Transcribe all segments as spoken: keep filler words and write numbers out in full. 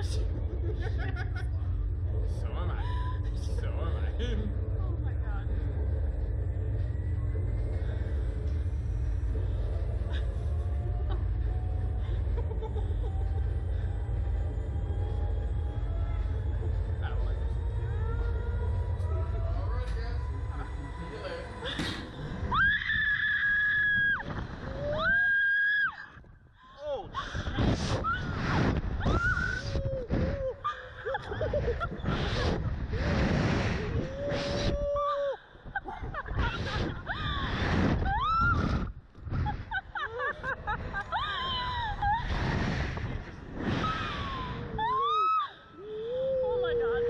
So am I. So am I. Oh my god. I don't like this. Alright, guys. See you later. Oh, Oh my god.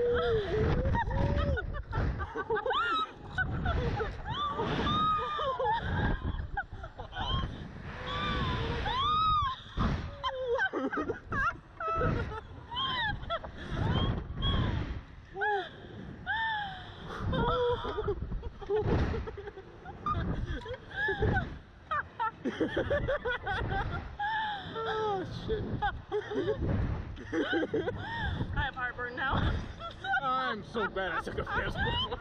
oh shit. I have heartburn now. I'm so glad I took a piss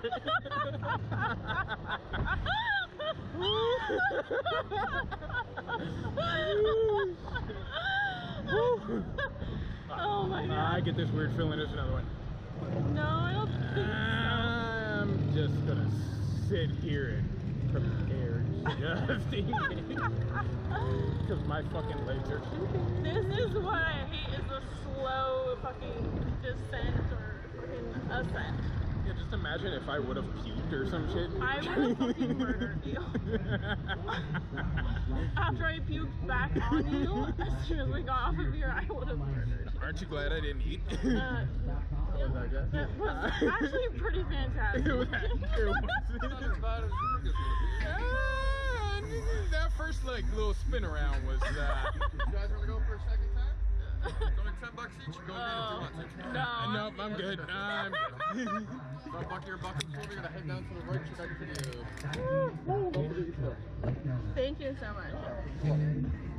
Oh my god. I get this weird feeling. There's another one. No, I don't think so. I'm just gonna sit here and prepare just in case. Because my fucking legs are shaking. This is what I hate, is the slow fucking descent or fucking ascent. Yeah, just imagine if I would have puked or some shit. I would have fucking murdered you. After I puked back on you, as soon as we got off of here, I would have murdered you. Aren't you glad I didn't eat? Uh, How was that, Jeff? It was actually pretty fantastic. It was. It was. Not as bad as you think it's gonna Uh, that first like little spin around was. Uh, be. You guys wanna go for a second time? It's only ten bucks each. Go again if you want to. No. nope, I'm good. I'm good. So buck your buckets for. We're gonna head down to the right check out the video. Thank you so much.